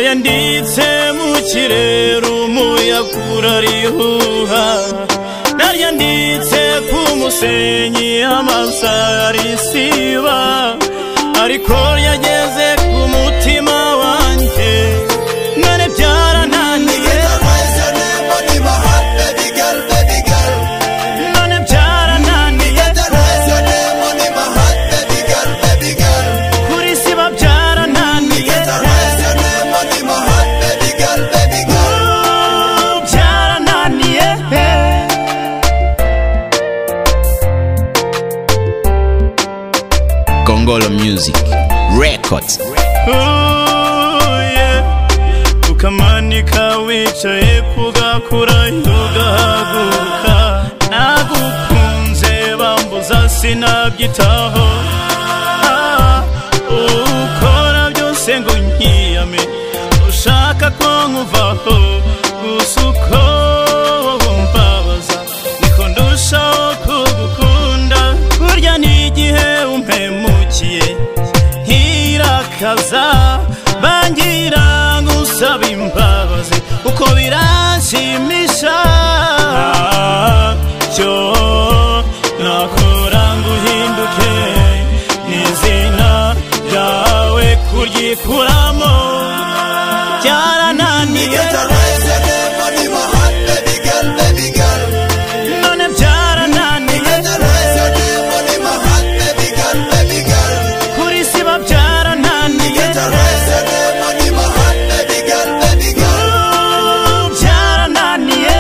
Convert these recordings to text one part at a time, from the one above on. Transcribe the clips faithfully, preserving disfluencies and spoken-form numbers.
naryanditse mu kirere umuyaga urarihuha, naryanditse ku musenyi amasaha arisiba, ariko yageze ku mutima wanjye none byarananiye. None byarananiye kuri siba byarananiye. Byarananiye Congolo Music Records. Oh yeah, ukamanika wicaye kugakura ugahaguruka, nagukunze bambuza sinabyitaho. Ah, ukora byose ngo nkiyame, ushaka ko nkuvaho, gusa uko mbabaza niko ndushaho kugukunda. Burya n'igihe umpemukiye ntirakaza, bangira ngusaba imbabazi uko biranshimisha. Cyo nakora ngo uhinduke n'izina ryawe kuryikuramo byarananiye. None byarananiye kuri siba byarananiye. Byarananiye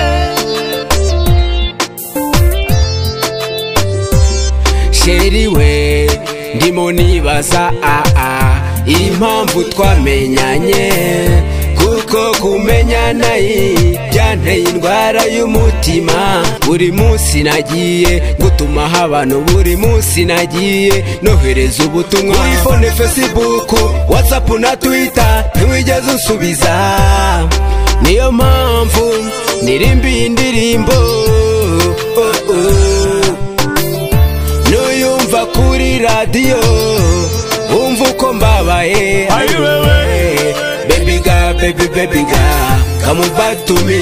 sheri we ndimo nibaza ah ah impamvu twamenyanye, kuko kumenyana byanteye indwara y'umutima. Buri munsi nagiye ngutumaho abantu, buri munsi nagiye nohereza ubutumwa kuri phone, Facebook, WhatsApp na Twitter, ntiwigeze unsubiza. Niyo mpamvu nirimbiye indirimbo oh, oh. Nuyumva kuri radio umva uko mbabaye. Baby girl, baby, baby girl, come back to me.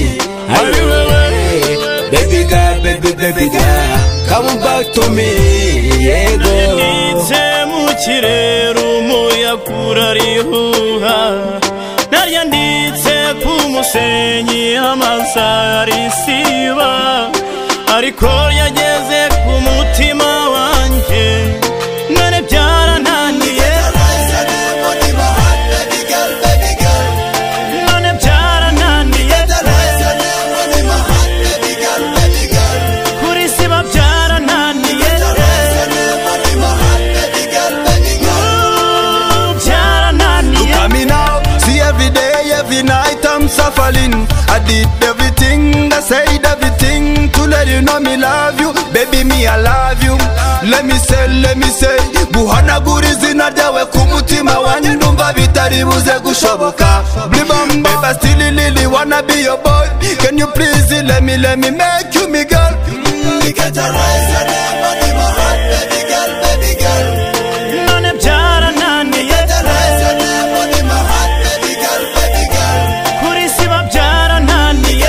Baby girl, baby, baby girl, come back to me. Naryanditse mu kirere umuyaga urarihuha, naryanditse ku musenyi amasaha arisiba, ariko yageze ku mutima wanjye none byarananiye. None byarananiye kuri siba byarananiye. Byarananiye. Look at me now, see every day, every night I'm suffering. I did everything, I said everything to let you know me love you. Baby, me I love you. Let me say, let me say, guhanagura izina ryawe ku mutima wanjye ndumva bitari buze gushoboka. Blibam, baby, I still really wanna be your boy. Can you please let me, let me make you me girl? You get a rise your name on my heart, baby girl, baby girl. None byarananiye kuri siba byarananiye.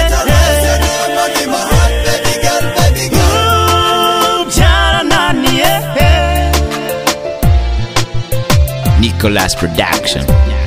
Nicholas Production.